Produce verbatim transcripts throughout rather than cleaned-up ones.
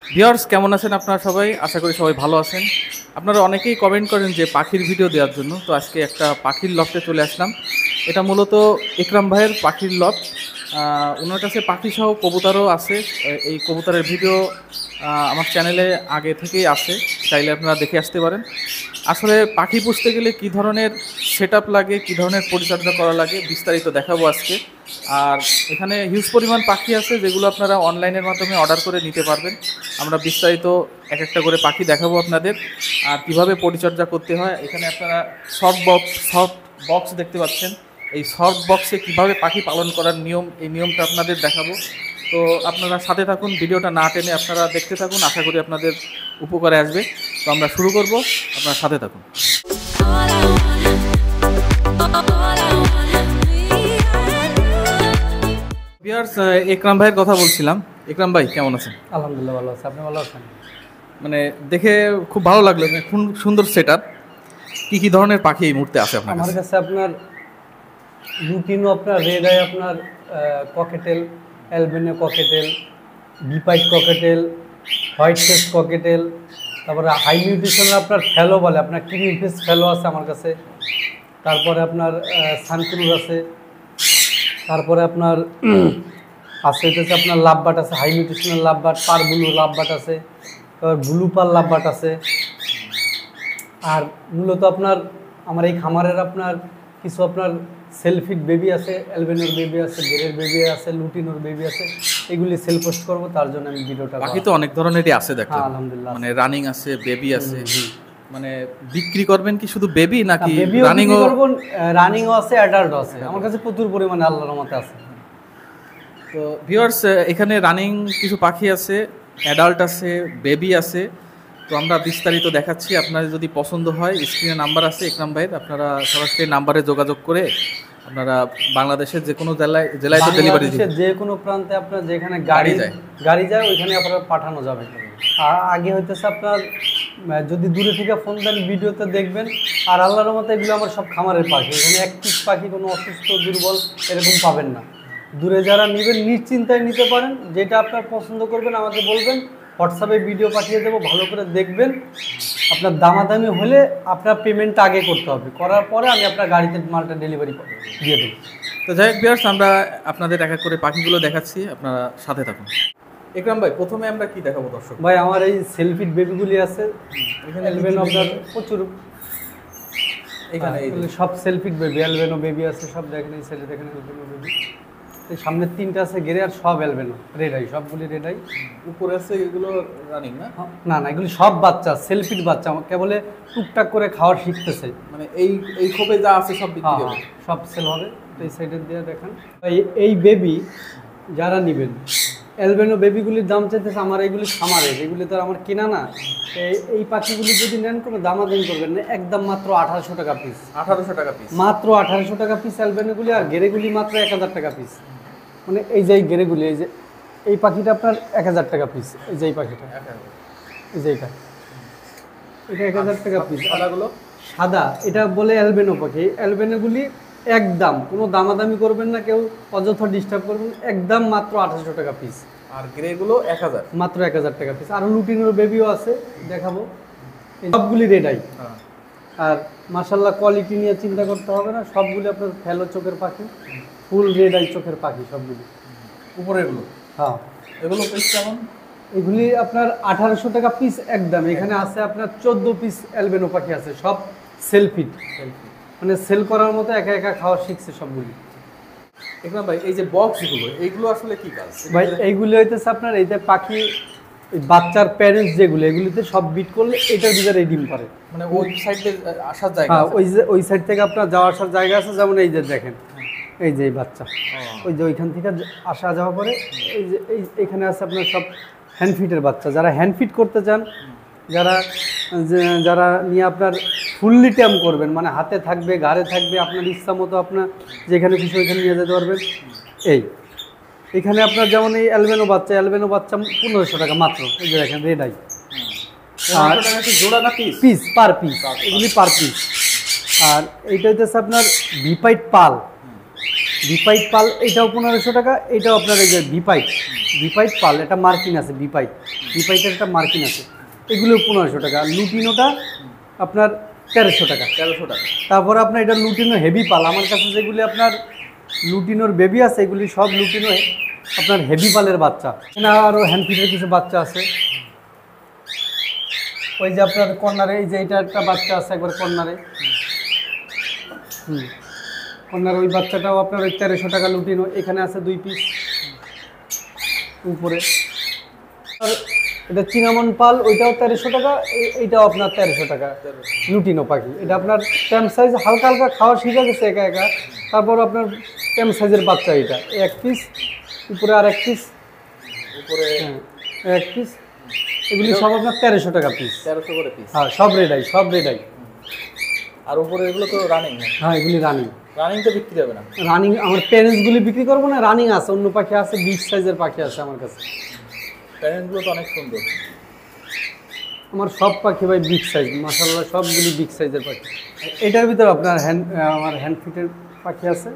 Viewers কেমন আছেন আপনারা সবাই? আশা করি সবাই ভালো আছেন। আপনারা অনেকেই কমেন্ট করেন যে পাখির ভিডিও দেওয়ার জন্য। তো আজকে একটা পাখির লফটে চলে আসলাম। এটা মূলত ইকরাম ভাইয়ের পাখির লফট। আ উনার কাছে পাখিসহ কবুতরও আছে। এ এই কবুতরের ভিডিও আ আমার চ্যানেলে আগে থেকেই আছে। চাইলে আপনারা দেখে আসতে পারেন। আসলে পাখি পুষতে গেলে কী ধরনের সেটআপ লাগে, কী ধরনের পরিচর্যা করা লাগে বিস্তারিত দেখাবো আজকে। আর এখানে হিউজ পরিমাণ পাখি আছে যেগুলো আপনারা অনলাইনের মাধ্যমে অর্ডার করে নিতে পারবেন। আমরা বিস্তারিত এক একটা করে পাখি দেখাবো আপনাদের, আর কীভাবে পরিচর্যা করতে হয়। এখানে আপনারা সফট বক্স সফট বক্স দেখতে পাচ্ছেন। এই সফট বক্সে কীভাবে পাখি পালন করার নিয়ম, এই নিয়মটা আপনাদের দেখাবো। তো আপনারা সাথে থাকুন, ভিডিওটা না টেনে আপনারা দেখতে থাকুন, আশা করি আপনাদের উপকারে আসবে। তো আমরা শুরু করব, আপনারা সাথে থাকুন। ভিউয়ার্স, ইকরাম ভাইয়ের কথা বলছিলাম। ইকরাম ভাই কেমন আছেন? আলহামদুলিল্লাহ ভালো আছে। আপনি ভালো আছেন? মানে দেখে খুব ভালো লাগলো, খুব সুন্দর সেটআপ। কি কি ধরনের পাখি এই মুহূর্তে আছে আপনার আমার কাছে? আপনার লুটিনো, আপনার রেড আই, আপনার ককেটেল, অ্যালবেনিও ককেটেল, বিপাইট ককেটেল, হোয়াইট ফেস ককেটেল, তারপরে হাই নিউট্রিশনের আপনার ফেলো বলে, আপনার ক্রিম ফেস ফেলো আছে আমার কাছে। তারপরে আপনার সানক্রুজ আছে। তারপরে আপনার আছে হচ্ছে আপনার লাভবাট আছে, হাই নিউট্রিশনের লাভবাট, পার ব্লু লাভবাট আছে, তারপর ব্লু পার লাভবাট আছে। আর মূলত আপনার আমার এই খামারের আপনার কিছু আপনার সেলফিড বেবি আছে, অ্যালবেনোর বেবি আছে, গেরের বেবি আছে, লুটিনোর বেবি আছে। এগুলি সেল পোস্ট করবো, তার জন্য আমি ভিডিওটা। বাকি তো অনেক ধরনেরই আছে দেখলাম। আলহামদুলিল্লাহ, মানে রানিং আছে, বেবি আছে। মানে বিক্রি করবেন কি শুধু বেবি নাকি রানিংও করব? রানিংও আছে, অ্যাডাল্টও আছে। আমার কাছে প্রচুর পরিমাণে আল্লাহর রহমতে আছে। তো ভিউয়ার্স, এখানে রানিং কিছু পাখি আছে, অ্যাডাল্ট আছে, বেবি আছে। তো আমরা বিস্তারিত দেখাচ্ছি। আপনাদের যদি পছন্দ হয়, স্ক্রিনে নাম্বার আছে ইকরাম ভাইয়ের, আপনারা সরাসরি নাম্বারে যোগাযোগ করে আপনারা বাংলাদেশের যে কোনো জেলায় জেলায় তো ডেলিভারি দিবেন। যে কোনো প্রান্তে আপনার যেখানে গাড়ি যায় গাড়ি যায় ওইখানে আপনারা পাঠানো যাবে। আর আগে হইতেছে আপনার যদি দূরে থেকে ফোন দেন, ভিডিওতে দেখবেন। আর আল্লাহর মতো এগুলো আমার সব খামারের পাখি। এখানে এক পিস পাখি কোনো অসুস্থ দুর্বল এরকম পাবেন না। দূরে যারা নেবেন নিশ্চিন্তায় নিতে পারেন। যেটা আপনার পছন্দ করবেন আমাকে বলবেন, হোয়াটসঅ্যাপে ভিডিও পাঠিয়ে দেবো, ভালো করে দেখবেন। আপনার দামাদামি হলে আপনার পেমেন্টটা আগে করতে হবে, করার পরে আমি আপনার গাড়িতে মালটা ডেলিভারি দিয়ে দেবো। তো যাই হোক ভিউয়ার্স, আমরা আপনাদের এক এক করে পাখিগুলো দেখাচ্ছি, আপনারা সাথে থাকুন। ইকরাম ভাই, প্রথমে আমরা কি দেখাবো দর্শক? ভাই আমার এই সেলফিড বেবিগুলি আছে এখানে। অ্যালবেনো আপনার প্রচুর, এখানে সব সেলফিড বেবি, অ্যালবেনো বেবি আছে সব। দেখেন এই সেলে দেখেন অ্যালবেনো বেবি। এই সামনের তিনটা আছে গেরে, আর সব অ্যালবেনো রেড আই, সবগুলি রেড আই। উপরে আছে এগুলো রানিং না? না না, এগুলি সব বাচ্চা, সেলফিড বাচ্চা। আমাকে বলে টুকটাক করে খাওয়ার শিখতেছে। মানে এই এই খোপে যা আছে সব বিক্রি হবে, সব সেল হবে। তো এই সাইডের দিয়ে দেখেন এই বেবি যারা নেবেন, অ্যালবেনো বেবিগুলির দাম চাইতেছে আমার এইগুলি খামারের, এগুলি তো আমার কেনা না। এই পাখিগুলি যদি নেন কোনো দামাদামি করবেন না, একদম মাত্র আঠারোশো টাকা পিস। আঠারোশো টাকা পিস মাত্র আঠারোশো টাকা পিস অ্যালবেনোগুলি। আর গেরেগুলি মাত্র এক হাজার টাকা পিস। মানে এই যে এই গেরেগুলি, এই যে এই পাখিটা আপনার এক হাজার টাকা পিস। এই যে এই পাখিটা, এই যে এটা এটা এক হাজার টাকা পিস। সাদাগুলো সাদা, এটা বলে অ্যালবেনো পাখি। অ্যালবেনোগুলি একদম কোনো দামাদামি করবেন না, কেউ অযথা ডিস্টার্ব করবেন, একদম মাত্র আঠারোশো টাকা পিস। আর গ্রেগুলো এক হাজার, মাত্র এক হাজার টাকা পিস। আর লুটিনোর বেবিও আছে, দেখাবো। সবগুলি রেড আই। আর মাশাআল্লাহ কোয়ালিটি নিয়ে চিন্তা করতে হবে না, সবগুলি আপনার ফেলো চোখের পাখি, ফুল রেড আই চোখের পাখি সবগুলি। উপরে এগুলো, হ্যাঁ এগুলো পিস কেমন? এগুলি আপনার আঠারোশো টাকা পিস একদম। এখানে আছে আপনার চোদ্দ পিস অ্যালবেনো পাখি আছে, সব সেলফিড, মানে সেল করার মতো একা একা খাওয়া শিখছে সবগুলি। ইকরাম ভাই, এই যে বক্সগুলো, এইগুলো আসলে কি কাজ? ভাই এইগুলি হইতেছে আপনার এই যে পাখি বাচ্চার প্যারেন্টস যেগুলো, এগুলিতে সব বিট করলে এটার ভিতরে ডিম পারে। মানে ওই সাইডে আসার জায়গা? হ্যাঁ, ওই যে ওই সাইড থেকে আপনার যাওয়া আসার জায়গা আছে। যেমন এই যে দেখেন, এই যে এই বাচ্চা, ওই যে ওইখান থেকে আসা যাওয়া করে। এই যে এই এখানে আছে আপনার সব হ্যান্ডফিটের বাচ্চা। যারা হ্যান্ডফিট করতে চান, যারা যারা নিয়ে আপনার ফুললি ট্যাম করবেন, মানে হাতে থাকবে, গাড়ে থাকবে, আপনার ইচ্ছা মতো আপনার যেখানে খুশি ওইখানে নিয়ে যেতে পারবেন। এই এখানে আপনার যেমন এই অ্যালবেনো বাচ্চা, অ্যালবেনো বাচ্চা পনেরোশো টাকা মাত্র। এই যে দেখেন রেড আই। আর জোড়া না পিস? পিস, পার পিস, এগুলি পার পিস। আর এইটা হইতেছে আপনার বিপাইট পাল। বিপাইট পাল এটাও পনেরোশো টাকা। এটাও আপনার এই যে বিপাইট বিপাইট পাল, এটা মার্কিন আছে বিপাইট। বিপাইটের একটা মার্কিন আছে, এগুলো পনেরোশো টাকা। লুটিনোটা আপনার তেরোশো টাকা। তেরোশো টাকা। তারপরে আপনার এটা লুটিনো হেভি পাল, আমার কাছে যেগুলি আপনার লুটিনোর বেবি আছে এগুলি সব লুটিনো আপনার হেভি পালের বাচ্চা। না আরও হ্যান্ডফিটের কিছু বাচ্চা আছে, ওই যে আপনার কর্নারে এই যে এটা একটা বাচ্চা আছে একবার কর্নারে, হুম কর্নারে ওই বাচ্চাটাও আপনার ওই তেরোশো টাকা লুটিনো। এখানে আছে দুই পিস উপরে। আর এটা চিনামন পাল, ওইটাও তেরোশো টাকা, এইটাও আপনার তেরোশো টাকা লুটিনো পাখি। এটা আপনার ট্যাম সাইজ হালকা হালকা খাওয়া শিখে গেছে একা একা, তারপর আপনার ট্যাম সাইজের বাচ্চা এটা এক পিস, উপরে আর এক পিস, উপরে হ্যাঁ এক পিস। এগুলি সব আপনার তেরোশো টাকা পিস। তেরোশো করে পিস। হ্যাঁ সব রেডাই, সব রেডাই। আর উপরে এগুলো তো রানিং না? হ্যাঁ এগুলি রানিং। রানিং তো বিক্রি হবে না? রানিং আমার প্যারেন্টসগুলি বিক্রি করবো না, রানিং আছে, অন্য পাখি আছে, বিগ সাইজের পাখি আছে আমার কাছে। প্যারেন্টসগুলো তো অনেক সুন্দর। আমার সব পাখি ভাই বিগ সাইজ, মাশাআল্লাহ সবগুলি বিগ সাইজের পাখি। এটার ভিতরে আপনার হ্যান্ড আমার হ্যান্ড ফিটের পাখি আছে,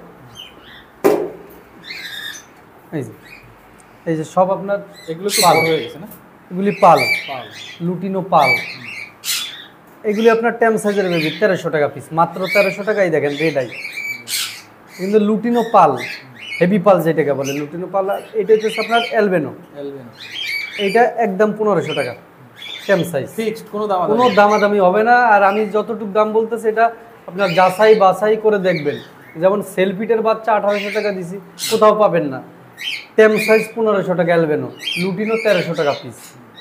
এই যে এই যে সব আপনার এগুলো তো পাল বড় হয়ে গেছে না? এগুলি পাল, পাল লুটিনো পাল। এগুলি আপনার ট্যাম সাইজের বেবি, তেরোশো টাকা পিস, মাত্র তেরোশো টাকাই। দেখেন রেডাই, কিন্তু লুটিনো পাল, হেভি পাল যেটাকে বলে লুটিনো পাল। এটা হচ্ছে আপনার অ্যালবেনো, অ্যালবেনো। এইটা একদম পনেরোশো টাকা ট্যাম সাইজ, ফিক্সড, কোনো দাম কোনো দামাদামি হবে না। আর আমি যতটুকু দাম বলতেছি এটা আপনার যাচাই বাছাই করে দেখবেন। যেমন সেলফিটের বাচ্চা আঠারোশো টাকা দিছি, কোথাও পাবেন না। ট্যাম সাইজ পনেরোশো টাকা অ্যালবেনো, লুটিনো তেরোশো টাকা পিস।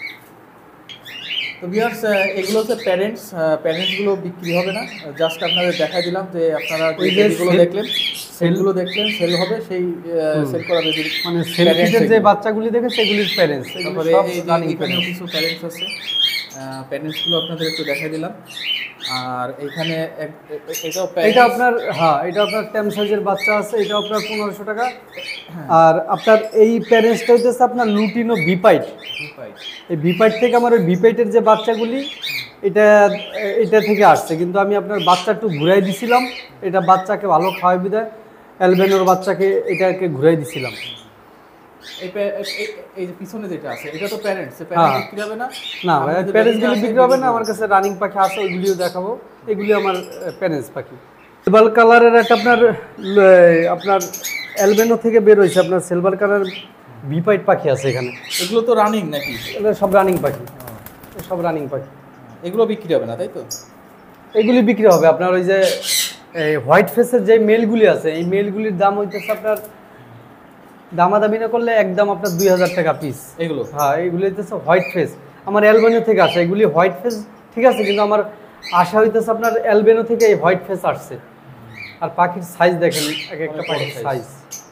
তো ভিউয়ার্স, এগুলো হচ্ছে প্যারেন্টস, প্যারেন্টসগুলো বিক্রি হবে না, জাস্ট আপনাদের দেখাই দিলাম যে আপনারা ওই যে যে যেগুলো sell- দেখলেন সেলগুলো দেখলেন, সেল হবে, সেই সেল করা বেবির মানে সেলফিটের যে বাচ্চাগুলি দেখে সেগুলির প্যারেন্টস। তারপরে এই যে এখানেও কিছু প্যারেন্টস আছে, প্যারেন্টসগুলো আপনাদের একটু দেখাই দিলাম। আর এখানে এক- এ- এ- এটাও এটা প্যারেন্টস। আপনার, হ্যাঁ এটা আপনার ট্যাম সাইজের বাচ্চা আছে, এটা আপনার পনেরোশো টাকা। আর আপনার এই প্যারেন্টসটা হচ্ছে আপনার লুটিনো ভিপাইট। এই ভিপাইট থেকে আমার ওই ভিপাইটের যে বাচ্চাগুলি এটা এটা থেকে আসছে, কিন্তু আমি আপনার বাচ্চা একটু ঘুরাই দিছিলাম। এটা বাচ্চাকে ভালো খাওয়াই বিদায় অ্যালবেনোর বাচ্চাকে এটাকে ঘুরাই দিছিলাম। এই প্যা- এই- এই- এই যে পিছনে যেটা আছে এটা তো প্যারেন্টস, হ্যাঁ। প্যারেন্টস বিক্রি হবে না? না আমাদের যে প্যারেন্টসগুলি baby আছে, বিক্রি হবে না, আমার কাছে রানিং পাখি আছে, ওইগুলিও দেখাবো। এগুলি আমার প্যারেন্টস পাখি। সিলভার কালারের একটা আপনার ল- আপনার অ্যালবেনো থেকে বের হয়েছে আপনার সিলভার কালার ভিপাইট পাখি আছে এখানে। এগুলো তো রানিং নাকি? এগুলো সব রানিং পাখি, সব রানিং পাখি। এগুলো বিক্রি হবে না তাই তো? এগুলি বিক্রি হবে আপনার ওই যে এই হোয়াইট ফেসের যে মেলগুলি আছে, এই মেলগুলির দাম হইতেছে আপনার দামাদামি না করলে একদম আপনার দুই হাজার টাকা পিস এগুলো? হ্যাঁ এগুলি হইতেছে হোয়াইট ফেস, আমার অ্যালবেনো থেকে আসে। এগুলি হোয়াইট ফেস ঠিক আছে, কিন্তু আমার আশা হইতেছে আপনার অ্যালবেনো থেকে এই হোয়াইট ফেস আসছে। আর পাখির সাইজ দেখেন, এক একটা পাখির সাইজ।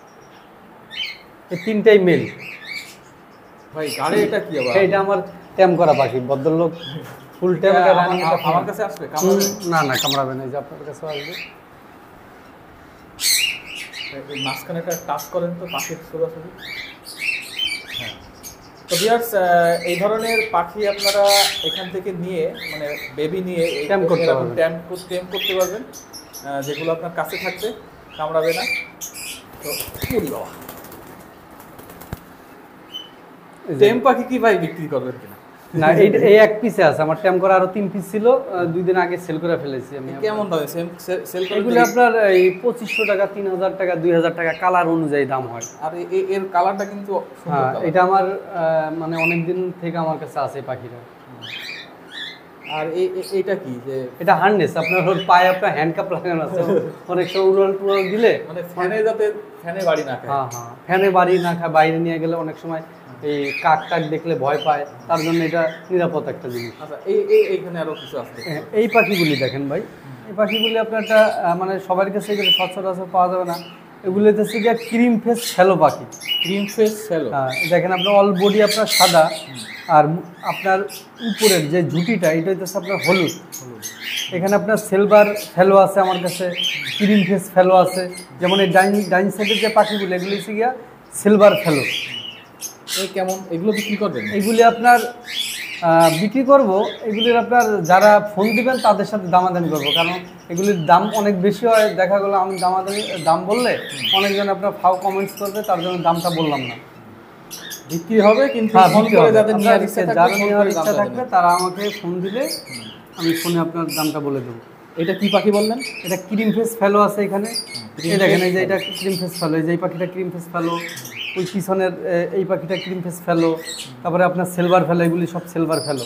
এই তিনটাই মেল। ভাই গাড়ি এটা কি আবার? এটা আমার ট্যাম করা পাখি, ভদ্রলোক ফুল ট্যাম এটা করা। আমার- আমার- আমার কাছে আসবে কামড়াবে? না না কামড়াবে না, এই যে আপনার কাছে আসবে। এই মাঝখানে একটা টাচ করেন তো পাখির ছোড়াছুড়ি। হ্যাঁ। তো ভিউয়ার্স, এই ধরনের পাখি আপনারা এখান থেকে নিয়ে মানে বেবি নিয়ে Tame করতে পারবেন। ট্যাম টেম করতে পারবেন, আহ, যেগুলো আপনার কাছে থাকবে, কামড়াবে না। তো উরি বাবা, এই যে- টেম পাখি কি ভাই বিক্রি করবেন কিনা? না এই এই এক পিসে আছে, আমার ট্যাম করা আরো তিন পিস ছিল, আহ, দুই দিন আগে সেল করে ফেলেছি আমি। কেমন দামে সেম সেল করেন? এগুলো আপনার এই পঁচিশশো টাকা, তিন হাজার টাকা, দুই হাজার টাকা কালার অনুযায়ী দাম হয়। আর এ- এ- এর কালারটা কিন্তু সুন্দর হ্যাঁ colour। এটা আমার আহ, মানে অনেক দিন থেকে আমার কাছে আছে এই পাখিটা। আর এ- এ- এটা কি যে এটা হার্নেস, আপনার ওর পায়ে আপনার হ্যান্ডকাপ লাগানো আছে, অনেক সময় উড়াল টুড়াল দিলে মানে ফ্যানে যাতে ফ্যানে বাড়ি না খায়। হ্যাঁ হ্যাঁ ফ্যানে বাড়ি না খায়, বাইরে নিয়ে গেলে অনেক সময় এই কাক টাক দেখলে ভয় পায়, তার জন্য এটা নিরাপদ একটা জিনিস। আচ্ছা, এই এই এইখানে আরো কিছু আছে। হ্যাঁ, এই পাখিগুলি দেখেন ভাই, এই পাখিগুলি আপনার একটা আহ, মানে সবার কাছে এগুলো সচরাচর পাওয়া যাবে না। এগুলো হচ্ছে গিয়ে ক্রিম ফেস শ্যালো পাখি। ক্রিম ফেস শ্যালো। হ্যাঁ দেখেন আপনার অল বডি আপনার সাদা, আর মু- আপনার উপরের যে ঝুঁটিটা এটা হচ্ছে আপনার হলুদ। এখানে আপনার সিলভার ফেলো আছে আমার কাছে, ক্রিম ফেস ফেলো আছে। যেমন এই ডাইন ডাইন সাইডের যে পাখিগুলো এগুলি হচ্ছে গিয়া সিলভার ফেলো। এই কেমন এগুলো বিক্রি করবেন? এগুলি আপনার আহ, বিক্রি করব, এগুলির আপনার যারা ফোন দিবেন তাদের সাথে দামাদামি করবো, কারণ এগুলির দাম অনেক বেশি হয়। দেখা গেলো আমি দামাদামি দাম বললে অনেকজন আপনার ফাও কমেন্টস করবে, তার জন্য দামটা বললাম না। বিক্রি হবে, কিন্তু হ্যাঁ ফোন বিক্রি করে হবে। যাদের আপনার নেওয়ার ইচ্ছা থাকবে, যারা ফোন নেওয়ার করে ইচ্ছা দামটা থাকবে জানাবেন। তারা আমাকে ফোন দিলে আমি ফোনে আপনার দামটা বলে দেবো। এটা কি পাখি বললেন? এটা ক্রিম ফেস ফেলো আছে এখানে, cream এই দেখেন face এই যে এটা fallow। ক্রিম ফেস ফেলো, এই যে এই পাখিটা ক্রিম ফেস ফেলো, ওই পিছনের এ, এই পাখিটা ক্রিম ফেস ফেলো, তারপরে আপনার সিলভার ফেলো, এগুলি সব সিলভার ফেলো।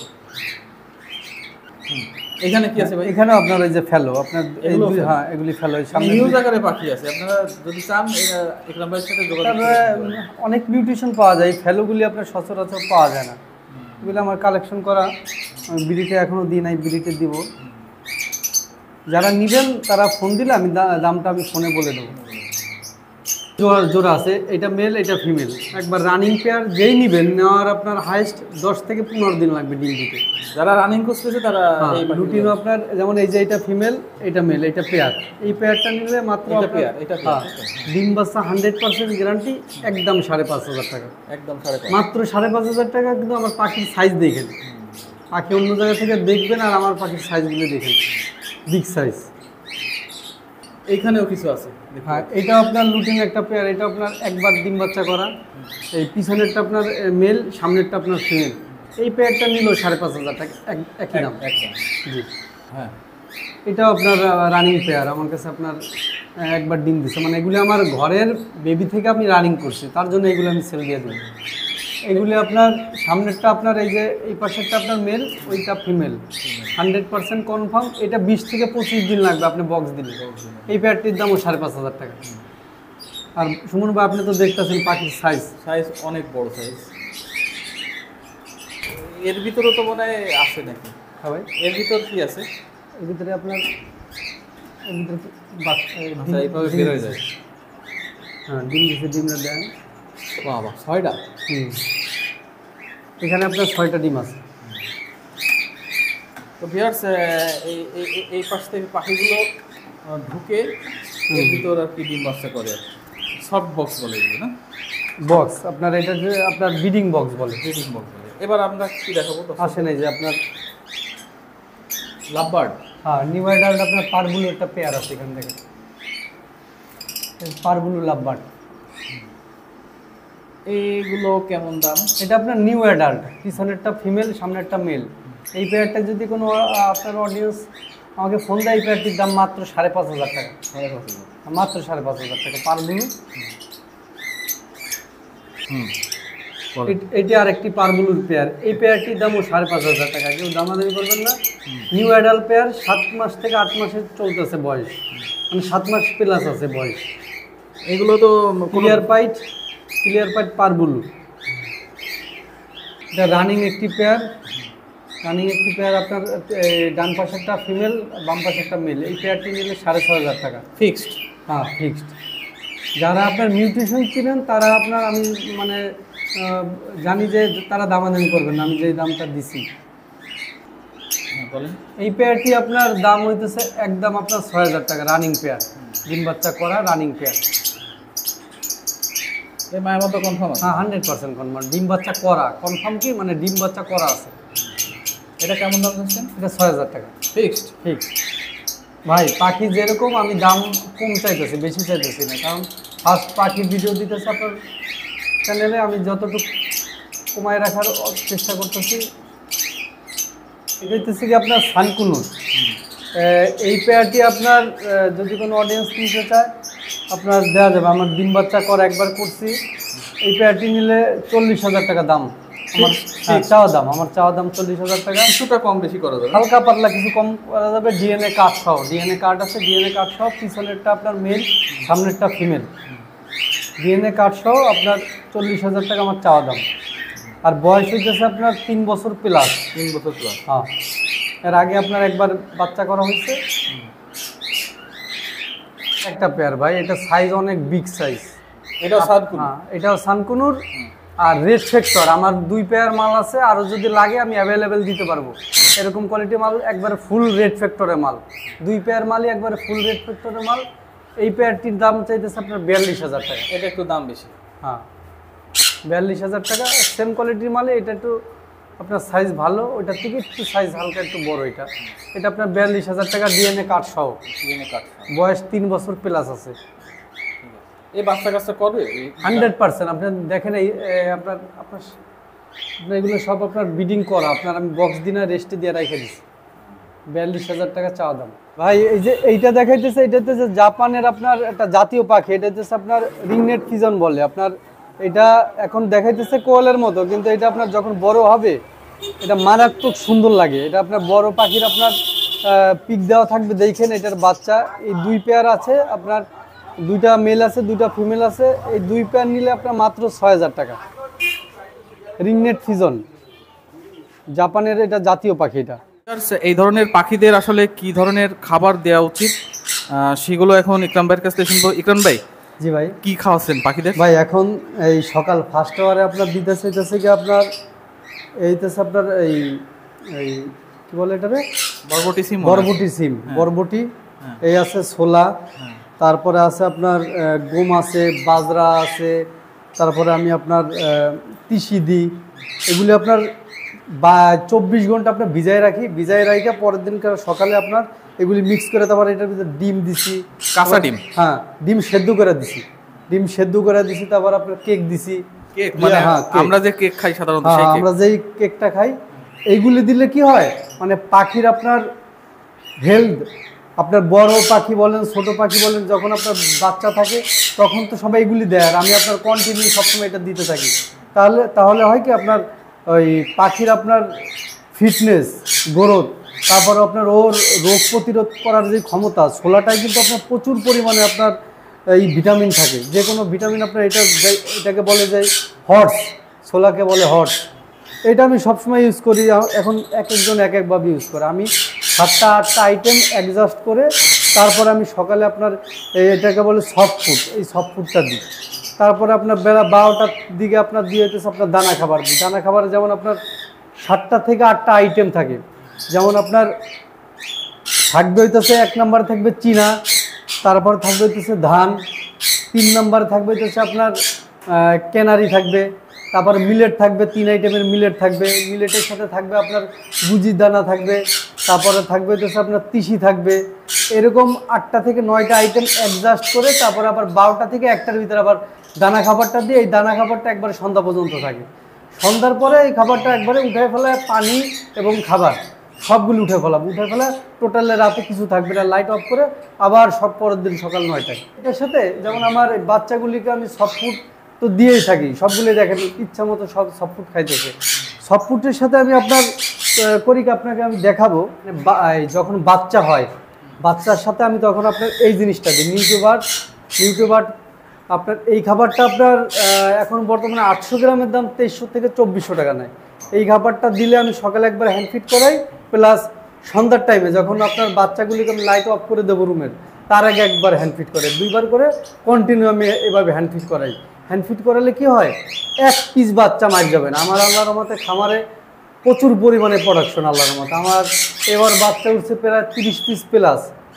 এখানে কি আছে ভাই? এখানে আপনার ওই যে ফেলো আপনার এগুলো এইগুলি, fellow? হ্যাঁ এগুলি ফেলো, এই সামনে হিউজ আকারে পাখি আছে, আপনারা যদি চান এটা ইকরাম ভাইয়ের সাথে যোগাযোগ তারপরে করতে পারেন। অনেক মিউটেশন পাওয়া যায়, এই ফেলোগুলি আপনার সচরাচর পাওয়া যায় না, এগুলো আমার কালেকশন করা, আমি বিড়িতে এখনও দিই নাই, বিড়িতে দিব। যারা নেবেন তারা ফোন দিলে আমি দা- দামটা আমি ফোনে বলে দেবো। জোড়া জোড়া আছে, এটা মেল এটা ফিমেল, একবার রানিং পেয়ার, যেই নেবেন নেওয়ার আপনার হাইস্ট দশ থেকে পনেরো দিন লাগবে ডিম দিতে। যারা রানিং করতেছে তারা এই পাখিগুলো- রুটিনও আপনার যেমন এই যে এটা ফিমেল এটা মেল এটা পেয়ার, এই পেয়ারটা নিলে মাত্র এটা আপনার- পেয়ার, এটা পেয়ার, হ্যাঁ, ডিম বাচ্চা হান্ড্রেড পার্সেন্ট গ্যারান্টি, একদম সাড়ে পাঁচ হাজার টাকা, একদম সাড়ে পাঁচ। মাত্র সাড়ে পাঁচ হাজার টাকা। কিন্তু আমার পাখির সাইজ দেখেন, পাখি অন্য জায়গা থেকে দেখবেন আর আমার পাখির সাইজগুলো দেখেন, বিগ সাইজ। এইখানেও কিছু আছে দেখুন। হ্যাঁ এটা আপনার লুটিন একটা পেয়ার, এটা আপনার একবার ডিম বাচ্চা করা, এই পিছনেরটা আপনার মেল, সামনেরটা আপনার ফিমেল, এই পেয়ারটা নিল সাড়ে পাঁচ হাজার টাকা, এক- একই দাম। এক- একদম। জি, হ্যাঁ, এটাও আপনার রানিং পেয়ার, আমার কাছে আপনার আহ, একবার ডিম দিচ্ছে, মানে এগুলি আমার ঘরের বেবি থেকে আমি রানিং করছি, তার জন্য এগুলো আমি সেল দিয়ে দিই। এগুলি আপনার সামনেরটা আপনার এই যে এই পাশেরটা আপনার মেল, ওইটা ফিমেল, হান্ড্রেড পার্সেন্ট কনফার্ম। এটা বিশ থেকে পঁচিশ দিন লাগবে আপনি বক্স দিলে। এই পেয়ারটির দামও সাড়ে পাঁচ হাজার টাকা। আর সুমন ভাই আপনি তো দেখতেছেন পাখির সাইজ, সাইজ অনেক বড় সাইজ। এর ভিতরে তো মনে হয় আছে নাকি? হ্যাঁ ভাই, এর ভিতর কি আছে? এর ভিতরে আপনার এর ভিতরে বাচ্চা- এই আচ্ছা, ডিম- এইভাবে ডিম বের হয়ে দিছে। যায়। হ্যাঁ ডিম দিচ্ছে, ডিমটা দেন। বাবা, ছয়টা? হুম, এখানে আপনার ছয়টা ডিম আছে। তো ভিউয়ার্স, এই এই- এই- এই পাশ থেকে পাখিগুলো আহ, ঢুকে এর ভিতর আর কি ডিম বাচ্চা করে, সফট বক্স বলে এগুলো না? বক্স আপনার এটা যে আপনার ব্রিডিং বক্স বলে। ব্রিডিং বক্স বলে। এবার আমরা কি দেখাবো? আসেন এই যে আপনার লাভবার্ড। হ্যাঁ নিউ অ্যাডাল্ট আপনার পারগুলো একটা পেয়ার আছে এখান থেকে, পারগুলো লাভবার্ড, এইগুলো কেমন দাম? এটা আপনার নিউ অ্যাডাল্ট, পিছনেরটা ফিমেল সামনেরটা মেল। এই পেয়ারটা যদি কোনো আহ, আপনার অডিয়েন্স আমাকে ফোন দেয়, এই পেয়ারটির দাম মাত্র সাড়ে পাঁচ হাজার টাকা, সাড়ে পাঁচ হাজার। মাত্র সাড়ে পাঁচ হাজার টাকা পারগুলো। হুম, এট- এটি আর একটি পারবুলুর পেয়ার, এই পেয়ারটির দামও সাড়ে পাঁচ হাজার টাকা, কেউ দামাদামি করবেন না। নিউ অ্যাডাল্ট পেয়ার, সাত মাস থেকে আট মাসের চলতেছে বয়স, মানে সাত মাস প্লাস আছে বয়স। এগুলো তো ক্লিয়ার পাইট, ক্লিয়ার পাইট পারবুলু, এটা রানিং একটি পেয়ার, রানিং একটি পেয়ার আপনার এ, ডান পাশেরটা ফিমেল, বাম পাশেরটা মেল। এই পেয়ারটি নিলে সাড়ে ছ হাজার টাকা ফিক্সড। হ্যাঁ ফিক্সড। যারা আপনার মিউটেশন ছিলেন তারা আপনার, আমি মানে আহ, জানি যে তারা দামাদামি করবেন না, আমি যে দামটা দিছি। হ্যাঁ বলেন। এই পেয়ারটি আপনার দাম হইতেছে একদম আপনার ছয় হাজার টাকা, রানিং পেয়ার, ডিম বাচ্চা করা রানিং পেয়ার। এই মায়ের মতো কনফার্ম আছে? হ্যাঁ হান্ড্রেড পার্সেন্ট কনফার্ম, ডিম বাচ্চা করা কনফার্ম, কি মানে ডিম বাচ্চা করা আছে। এটা কেমন দাম দিচ্ছেন? এটা ছয় হাজার টাকা ফিক্সড। ঠিক। ভাই পাখি যেরকম আমি দাম কম চাইতেছি, বেশি চাইতেছি না, কারণ ফার্স্ট পাখির ভিডিও দিতেছে আপনার চ্যানেলে, আমি যতটুকু কমায় রাখার চেষ্টা করতেছি। এটা হচ্ছে কি আপনার সানকুনুর, এই পেয়ারটি আপনার আহ, যদি কোনো অডিয়েন্স নিতে চায় আপনার দেওয়া যাবে। আমার ডিম বাচ্চা করা একবার করছি, এই পেয়ারটি নিলে চল্লিশ হাজার টাকা দাম আমার, হ্যাঁ, চাওয়া দাম, আমার চাওয়া দাম চল্লিশ হাজার টাকা। কিছুটা কম বেশি করা যাবে? হালকা পাতলা কিছু কম করা যাবে, ডিএনএ কার্ড সহ, ডিএনএ কার্ড আছে, ডিএনএ কার্ড সহ, পিছনেরটা আপনার মেল সামনেরটা ফিমেল, ডিএনএ কার্ড সহ আপনার চল্লিশ হাজার টাকা আমার চাওয়া দাম। আর বয়স হইতেছে আপনার তিন বছর প্লাস। তিন বছর প্লাস। হ্যাঁ, এর আগে আপনার একবার বাচ্চা করা হয়েছে একটা পেয়ার। ভাই এটা সাইজ অনেক বিগ সাইজ, এটাও সাদকুন? হ্যাঁ এটাও সানকুনুর। আর রেড ফ্যাক্টর আমার দুই পেয়ার মাল আছে, আরও যদি লাগে আমি অ্যাভেলেবেল দিতে পারবো। এরকম কোয়ালিটি মাল একবারে ফুল রেড ফ্যাক্টরের মাল, দুই পেয়ার মালই একবারে ফুল রেড ফ্যাক্টরের মাল। এই পেয়ারটির দাম চাইতেছে আপনার বিয়াল্লিশ হাজার টাকা। এটা একটু দাম বেশি। হ্যাঁ বিয়াল্লিশ হাজার টাকা, সেম কোয়ালিটির মালে এটা একটু আপনার সাইজ ভালো, ওইটার থেকে একটু সাইজ হালকা একটু বড়। এটা এটা আপনার বিয়াল্লিশ হাজার টাকা ডিএনএ কার্ড সহ, ডিএনএ কার্ড। বয়স তিন বছর প্লাস আছে। এই বাচ্চা কাচ্চা করবে হান্ড্রেড পার্সেন্ট আপনি দেখেন এই এ, আপনার আপনার আপনার এগুলো সব আপনার বিডিং করা, আপনার আমি বক্স দিনা রেস্টে দিয়ে রেখে দিচ্ছি। বিয়াল্লিশ হাজার টাকা চাওয়া দাম ভাই। এই যে এইটা দেখাইতেছে, এটা হচ্ছে জাপানের আপনার একটা জাতীয় পাখি, এটা হচ্ছে আপনার রিংনেট পিজন বলে। আপনার এটা এখন দেখাইতেছে কোয়েলের মতো, কিন্তু এটা আপনার যখন বড় হবে এটা মারাত্মক সুন্দর লাগে। এটা আপনার বড় পাখির আপনার পিক দেওয়া থাকবে, দেখেন এটার বাচ্চা এই দুই পেয়ার আছে আপনার, দুইটা মেল আছে দুইটা ফিমেল আছে। এই দুই পেয়ার নিলে আপনার মাত্র ছয় হাজার টাকা। রিংনেট ফিজন জাপানের, এটা জাতীয় পাখি। এটা এই ধরনের পাখিদের আসলে কি ধরনের খাবার দেওয়া উচিত আহ, সেগুলো এখন ইকরাম ভাইয়ের কাছ থেকে শুনবো। ইকরাম ভাই, জি ভাই, কি খাওয়াচ্ছেন পাখিদের? ভাই এখন এই সকাল ফার্স্ট আওয়ারে আপনার দিতেছে হচ্ছে কি আপনার এইতেছে আপনার এই এই কি বলে এটারে বরবটি সিম, বরবটি সিম, বরবটি এই আছে, ছোলা, তারপরে আছে আপনার আহ, গম আছে, বাজরা আছে, তারপরে আমি আপনার আহ, তিসি দিই। এগুলি আপনার বা চব্বিশ ঘন্টা আপনার ভিজাই রাখি, ভিজাই রাখি পরের দিন সকালে আপনার এগুলি মিক্স করে, তারপরে এটার ভিতরে ডিম দিছি, কাঁচা ডিম, হ্যাঁ ডিম সেদ্ধ করে দিছি, ডিম সেদ্ধ করে দিছি, তারপর আপনার কেক দিছি। কেক মানে হ্যাঁ, আমরা যে কেক খাই সাধারণত হ্যাঁ, সেই কেক। আমরা যেই কেকটা খাই এইগুলি দিলে কি হয়, মানে পাখির আপনার হেলথ, আপনার বড় পাখি বলেন ছোট পাখি বলেন, যখন আপনার বাচ্চা থাকে তখন তো সবাই এগুলি দেয়, আর আমি আপনার কন্টিনিউ সবসময় এটা দিতে থাকি। তাহলে তাহলে হয় কি আপনার ওই পাখির আপনার ফিটনেস, গ্রোথ, তারপরে আপনার ওর রোগ প্রতিরোধ করার যে ক্ষমতা, ছোলাটায় কিন্তু আপনার প্রচুর পরিমাণে আপনার এই ভিটামিন থাকে। যে কোনো ভিটামিন আপনার এটা এটাকে বলে যায় হর্স, ছোলাকে বলে হর্স। এটা আমি সবসময় ইউজ করি। এখন এক একজন এক একভাবে ইউজ করে, আমি সাতটা আটটা আইটেম অ্যাডজাস্ট করে তারপরে আমি সকালে আপনার এটাকে বলে সফট ফুড, এই সফট ফুডটা দিই। তারপরে আপনার বেলা বারোটার দিকে আপনার দিয়ে হইতেছে আপনার দানা খাবার দিই। দানা খাবারে যেমন আপনার সাতটা থেকে আটটা আইটেম থাকে, যেমন আপনার থাকবে হইতেছে এক নম্বরে থাকবে চীনা, তারপর থাকবে হইতেছে ধান, তিন নম্বরে থাকবে হইতেছে আপনার ক্যানারি থাকবে, তারপর মিলেট থাকবে, তিন আইটেমের মিলেট থাকবে, মিলেটের সাথে থাকবে আপনার গুজির দানা থাকবে, তারপরে থাকবে হচ্ছে আপনার তিসি থাকবে। এরকম আটটা থেকে নয়টা আইটেম অ্যাডজাস্ট করে তারপরে আবার বারোটা থেকে একটার ভিতরে আবার দানা খাবারটা দিয়ে, এই দানা খাবারটা একবারে সন্ধ্যা পর্যন্ত থাকে। সন্ধ্যার পরে এই খাবারটা একবারে উঠে ফেলে, পানি এবং খাবার সবগুলি উঠে ফেলাম, উঠে ফেলা টোটালে রাতে কিছু থাকবে না, লাইট অফ করে আবার সব পরের দিন সকাল নয়টায়। এটার সাথে যেমন আমার বাচ্চাগুলিকে আমি সফট ফুড তো দিয়েই থাকি, সবগুলি দেখেন ইচ্ছা মতো সব সফট ফুড খাইতেছে। সফট ফুডের সাথে আমি আপনার করি কি আপনাকে আমি দেখাবো, যখন বাচ্চা হয় বাচ্চার সাথে আমি তখন আপনার এই জিনিসটা দিই, নিউট্রিবার্ট। নিউট্রিবার্ট আপনার এই খাবারটা আপনার এখন বর্তমানে আটশো গ্রামের দাম তেইশশো থেকে চব্বিশশো টাকা নেয়। এই খাবারটা দিলে আমি সকালে একবার হ্যান্ড ফিট করাই, প্লাস সন্ধ্যার টাইমে যখন আপনার বাচ্চাগুলিকে আমি লাইট অফ করে দেবো রুমের, তার আগে একবার হ্যান্ড ফিট করে, দুইবার করে কন্টিনিউ আমি এভাবে হ্যান্ড ফিট করাই। হ্যান্ড ফিট করালে কি হয়, এক পিস বাচ্চা মার যাবে না। আমার আল্লাহর রহমতে খামারে প্রচুর পরিমাণে প্রোডাকশন আল্লাহর রহমতে। আমার এবার বাচ্চা উঠছে প্রায় তিরিশ পিস প্লাস,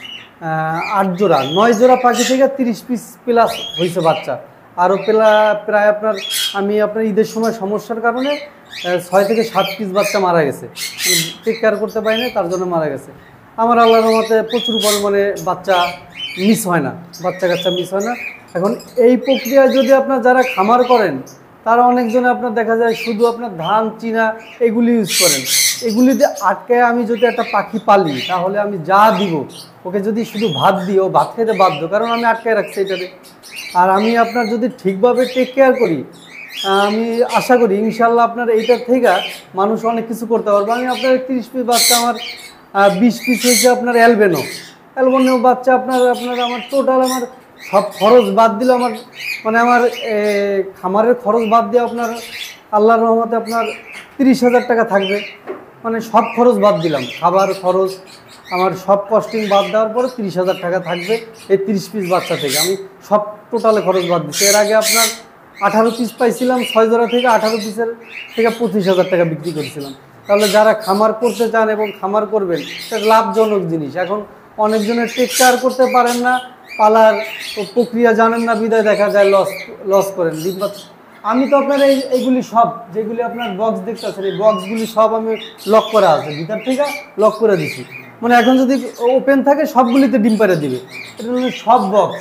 আট জোড়া নয় জোড়া পাখি থেকে তিরিশ পিস প্লাস হয়েছে বাচ্চা। আরও প্লা প্রায় আপনার আমি আপনার ঈদের সময় সমস্যার কারণে ছয় থেকে সাত পিস বাচ্চা মারা গেছে, টেক কেয়ার করতে পারি না, তার জন্য মারা গেছে। আমার আল্লাহর রহমতে প্রচুর পরিমাণে বাচ্চা মিস হয় না, বাচ্চা কাচ্চা মিস হয় না। এখন এই প্রক্রিয়ায় যদি আপনার যারা খামার করেন তারা অনেকজনে আপনার দেখা যায় শুধু আপনার ধান চীনা এগুলি ইউজ করেন। এগুলিতে আটকায় আমি যদি একটা পাখি পালি তাহলে আমি যা দিব ওকে, যদি শুধু ভাত দিই ও ভাত খেতে বাধ্য, কারণ আমি আটকায় রাখছি এটাতে। আর আমি আপনার যদি ঠিকভাবে টেক কেয়ার করি, আমি আশা করি ইনশাল্লাহ আপনার এইটার থেকে মানুষ অনেক কিছু করতে পারবে। আমি আপনার তিরিশ পিস বাচ্চা আমার বিশ পিস হয়েছে আপনার অ্যালবেনো, অ্যালবেনো বাচ্চা আপনার আপনার আমার টোটাল আমার সব খরচ বাদ দিলে আমার মানে আমার খামারের খরচ বাদ দিয়ে আপনার আল্লাহর রহমতে আপনার তিরিশ হাজার টাকা থাকবে। মানে সব খরচ বাদ দিলাম, খাবার খরচ আমার সব কস্টিং বাদ দেওয়ার পরে তিরিশ হাজার টাকা থাকবে এই তিরিশ পিস বাচ্চা থেকে। আমি সব টোটালে খরচ বাদ দিচ্ছি। এর আগে আপনার আঠারো পিস পাইছিলাম, ছয় জোড়া থেকে আঠারো পিসের থেকে পঁচিশ হাজার টাকা বিক্রি করেছিলাম। তাহলে যারা খামার করতে চান এবং খামার করবেন, এটা লাভজনক জিনিস। এখন অনেকজনের টেক কেয়ার করতে পারেন না, পালার প্রক্রিয়া জানেন না, বিদায় দেখা যায় লস লস করেন। আমি তো আপনার এই এইগুলি সব যেগুলি আপনার বক্স দেখতেছেন, এই বক্সগুলি সব আমি লক করা আছে, ভিতর থেকে লক করে দিছি। মানে এখন যদি ওপেন থাকে সবগুলিতে ডিম পেড়ে দিবে। এটা হলো সব বক্স,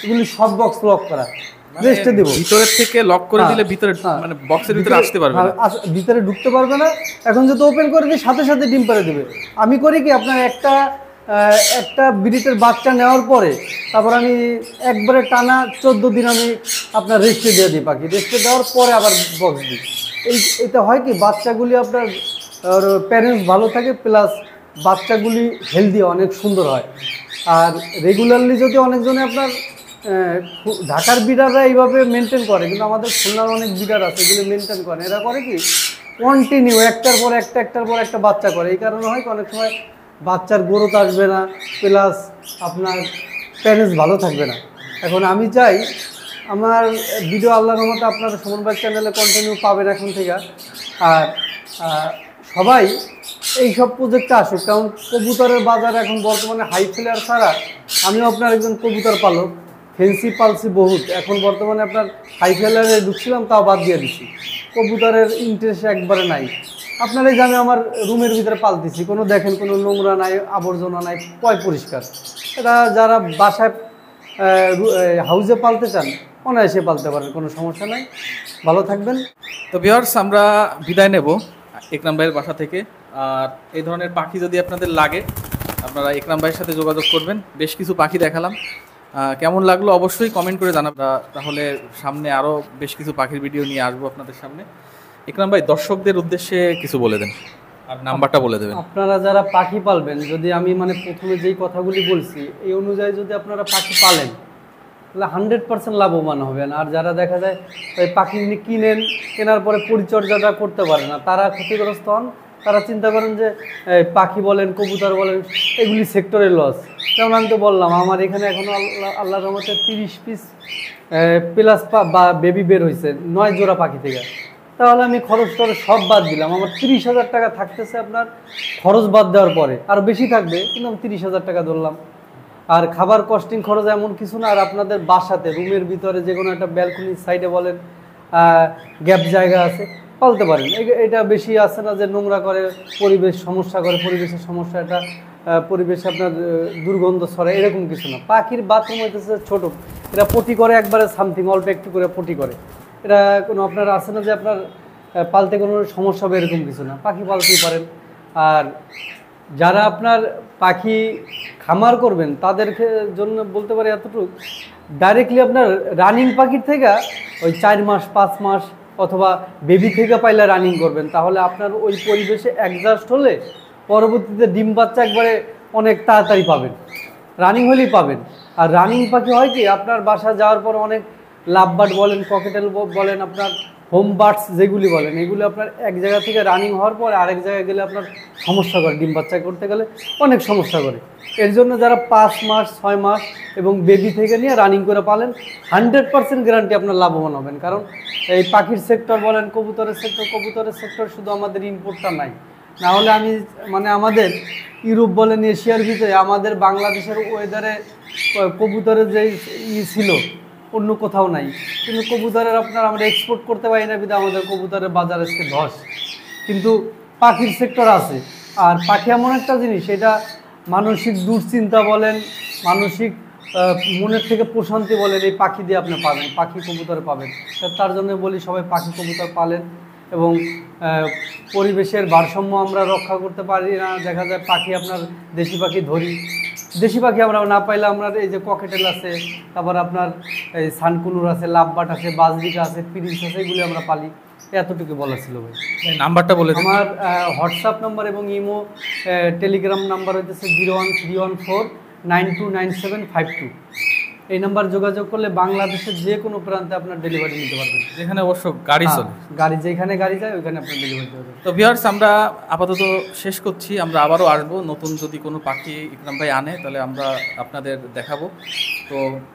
এগুলি সব বক্স লক করা, মানে রেস্টে দেব। ভিতরের থেকে লক করে হ্যাঁ, দিলে ভিতরে হ্যাঁ। মানে বক্সের ভিতরে আসতে পারবে না। হ্যাঁ, আস- ভিতরে ঢুকতে পারবে না। এখন যদি ওপেন করে দিই সাথে সাথে ডিম পাড়ে দেবে। আমি করি কি আপনার একটা আহ, একটা ব্রিডের বাচ্চা নেওয়ার পরে তারপর আমি একবারে টানা চোদ্দো দিন আমি আপনার রেস্টে দিয়ে দিই পাখি, রেস্টে দেওয়ার পরে আবার বক্স দিই। এই এটা হয় কি বাচ্চাগুলি আপনার প্যারেন্টস ভালো থাকে, প্লাস বাচ্চাগুলি হেলদি অনেক সুন্দর হয়। আর রেগুলারলি যদি অনেকজনে আপনার আহ, খু- ঢাকার বিড়াররা এইভাবে মেনটেন করে, কিন্তু আমাদের খুলনার অনেক বিড়ার আছে এগুলো মেনটেন করে। এরা করে কি কন্টিনিউ একটার পর একটা একটার পর একটা বাচ্চা করে। এই কারণে হয় কি অনেক সময় বাচ্চার গ্রোথ আসবে না, প্লাস আপনার প্যারেন্টস ভালো থাকবে না। এখন আমি চাই আমার ভিডিও আল্লাহর রহমতে আপনারা সুমন ভাই চ্যানেলে কন্টিনিউ পাবেন এখন থেকে। আর আহ, সবাই এই সব প্রজেক্টে আসুক, কারণ কবুতরের বাজার এখন বর্তমানে হাই ফ্লেয়ার ছাড়া, আমিও আপনার একজন কবুতর পালক, ফেন্সি পালছি বহুত, এখন বর্তমানে আপনার হাই ফ্লেয়ারে ঢুকছিলাম তাও বাদ দিয়ে দিচ্ছি, কবুতরের ইন্টারেস্ট একবারে নাই। আপনারাই জানে আমার রুমের ভিতরে পালতেছি, কোনো দেখেন কোনো নোংরা নাই, আবর্জনা নাই, পয় পরিষ্কার। এটা যারা বাসায় হাউসে পালতে চান অনায়াসে পালতে পারেন, কোনো সমস্যা নাই। ভালো থাকবেন। তো ভিউয়ার্স, আমরা বিদায় নেব একরাম ভাইয়ের বাসা থেকে। আর এই ধরনের পাখি যদি আপনাদের লাগে আপনারা একরাম ভাইয়ের সাথে যোগাযোগ করবেন। বেশ কিছু পাখি দেখালাম, আহ, কেমন লাগলো অবশ্যই কমেন্ট করে জানাবেন। তাহলে সামনে আরও বেশ কিছু পাখির ভিডিও নিয়ে আসবো আপনাদের সামনে। একরাম ভাই, দর্শকদের উদ্দেশ্যে কিছু বলে দেন আর নাম্বারটা বলে দেবেন। আপনারা যারা পাখি পালবেন, যদি আমি মানে প্রথমে যেই কথাগুলি বলছি এই অনুযায়ী যদি আপনারা পাখি পালেন তাহলে হান্ড্রেড পার্সেন্ট লাভবান হবেন। আর যারা দেখা যায় ওই পাখি কিনেন, কেনার পরে পরিচর্যাটা করতে পারে না, তারা ক্ষতিগ্রস্ত হন। তারা চিন্তা করেন যে এই পাখি বলেন কবুতর বলেন এগুলি সেক্টরের লস। যেমন আমি তো বললাম আমার এখানে এখনও আল্লাহ আল্লাহর রহমতে তিরিশ পিস প্লাস বা বেবি বের হয়েছে নয় জোড়া পাখি থেকে। তাহলে আমি খরচ টরচ সব বাদ দিলাম, আমার তিরিশ হাজার টাকা থাকতেছে আপনার খরচ বাদ দেওয়ার পরে, আরও বেশি থাকবে কিন্তু আমি তিরিশ হাজার টাকা ধরলাম। আর খাবার কস্টিং খরচ এমন কিছু না। আর আপনাদের বাসাতে রুমের ভিতরে যে কোনো একটা ব্যালকনির সাইডে বলেন গ্যাপ জায়গা আছে, পালতে পারেন। এ- এটা বেশি আছে না যে নোংরা করে পরিবেশ সমস্যা করে, পরিবেশের সমস্যা, এটা পরিবেশে আপনার আহ, দুর্গন্ধ ছড়ায় এরকম কিছু না। পাখির বাথরুম হইতেছে ছোটো, এটা পটি করে একবারে সামথিং অল্প একটু করে পটি করে, এটা কোনো আপনার আছে না যে আপনার আহ, পালতে কোনো সমস্যা হবে এরকম কিছু না, পাখি পালতেই পারেন। আর যারা আপনার পাখি খামার করবেন তাদের খে- জন্য বলতে পারি এতটুকু, ডাইরেক্টলি আপনার রানিং পাখির থেকে ওই চার মাস পাঁচ মাস অথবা বেবি থেকে পাইলে রানিং করবেন, তাহলে আপনার ওই পরিবেশে অ্যাডজাস্ট হলে পরবর্তীতে ডিম বাচ্চা একবারে অনেক তাড়াতাড়ি পাবেন, রানিং হলেই পাবেন। আর রানিং পাখি হয় কি আপনার বাসা যাওয়ার পর অনেক লাভ বার্ড বলেন, ককেটেল বলেন, আপনার হোম বার্ডস যেগুলি বলেন, এগুলি আপনার এক জায়গা থেকে রানিং হওয়ার পর আরেক জায়গায় গেলে আপনার সমস্যা করে, ডিম বাচ্চা করতে গেলে অনেক সমস্যা করে। এর জন্য যারা পাঁচ মাস ছয় মাস এবং বেবি থেকে নিয়ে রানিং করে পালেন হান্ড্রেড পার্সেন্ট গ্যারান্টি আপনার লাভবান হবেন। কারণ এই পাখির সেক্টর বলেন, কবুতরের সেক্টর, কবুতরের সেক্টর শুধু আমাদের ইম্পোর্টটা নাই, না হলে আমি মানে আমাদের ইউরোপ বলেন এশিয়ার ভিতরে আমাদের বাংলাদেশের ওয়েদারে কবুতরের যে ই ছিল অন্য কোথাও নাই। কিন্তু কবুতরের আপনার আমরা এক্সপোর্ট করতে পারি না, বিধা আমাদের কবুতরের বাজার আজকে ধস। কিন্তু পাখির সেক্টর আছে। আর পাখি এমন একটা জিনিস, এটা মানসিক দুশ্চিন্তা বলেন, মানসিক আহ, মনের থেকে প্রশান্তি বলেন, এই পাখি দিয়ে আপনি পাবেন, পাখি কবুতরে পাবেন। তা তার জন্য বলি সবাই পাখি কবুতর পালেন। এবং আহ, পরিবেশের ভারসাম্য আমরা রক্ষা করতে পারি না, দেখা যায় পাখি আপনার দেশি পাখি ধরি, দেশি পাখি আমরা না পাইলে আপনার এই যে ককেটেল আছে, তারপর আপনার এই সানকুনুর আছে, লাভবাট আছে, বাজরিকা আছে, প্রিন্স আছে, এগুলি আমরা পালি। এতটুকু বলা ছিল ভাই। এই নাম্বারটা বলে দিন। আমার হোয়াটসঅ্যাপ নাম্বার এবং ইমো টেলিগ্রাম নাম্বার হইতেছে zero one three one four nine two nine seven five two. এই নাম্বার যোগাযোগ করলে বাংলাদেশের যে কোনো প্রান্তে আপনার ডেলিভারি নিতে পারবেন, যেখানে অবশ্য গাড়ি হ্যাঁ, চলে। গাড়ি যেখানে গাড়ি যায় ওইখানে আপনার ডেলিভারি দেওয়া যাবে। তো ভিউয়ার্স, আমরা আপাতত শেষ করছি। আমরা আবারও আসবো, নতুন যদি কোনো পাখি ইকরাম ভাই আনে তাহলে আমরা আপনাদের দেখাবো। তো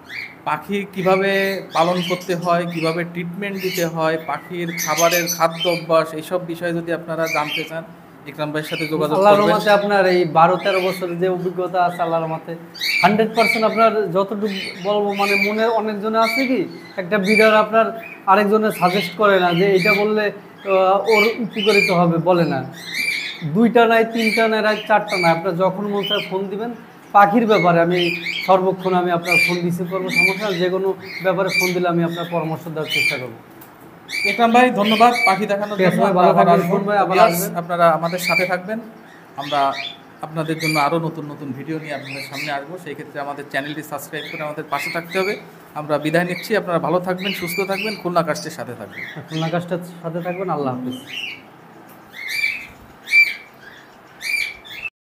পাখি কিভাবে পালন করতে হয়, কিভাবে ট্রিটমেন্ট দিতে হয়, পাখির খাবারের খাদ্য অভ্যাস, এইসব বিষয়ে যদি আপনারা জানতে চান ইকরাম ভাইয়ের সাথে যোগাযোগ আল্লাহর করবেন। রহমতে আপনার এই বারো তেরো বছরের যে অভিজ্ঞতা আছে আল্লাহর রহমতে হান্ড্রেড পার্সেন্ট আপনার যতটুকু বলবো, মানে মনে অনেকজনে আছে কি একটা বিড়ার আপনার আরেকজনে সাজেস্ট করে না যে এইটা বললে আহ, ওর উপকারিত হবে, বলে না। দুইটা নাই, তিনটা নাই, রাত চারটা নাই, আপনার যখন মন চায় ফোন দিবেন, পাখির ব্যাপারে আমি সর্বক্ষণ আমি আপনার ফোন রিসিভ করবো, সমস্যা যে কোনো ব্যাপারে ফোন দিলে আমি আপনার পরামর্শ দেওয়ার চেষ্টা করবো। একরাম ভাই ধন্যবাদ পাখি দেখানোর ঠিক আছে জন্য। ভাই, আমরা ভালো আবার থাকবেন, আসবো। ফোন ভাই আবার Viewers, আসবেন। আপনারা আমাদের সাথে থাকবেন। আমরা আপনাদের জন্য আরও নতুন নতুন ভিডিও নিয়ে আপনাদের সামনে আসবো। সেই ক্ষেত্রে আমাদের চ্যানেলটি সাবস্ক্রাইব করে আমাদের পাশে থাকতে হবে। আমরা বিদায় নিচ্ছি। আপনারা ভালো থাকবেন, সুস্থ থাকবেন, খুলনা কাস্টের সাথে থাকবেন। খুলনা কাজটার সাথে থাকবেন। আল্লাহ হাফিজ।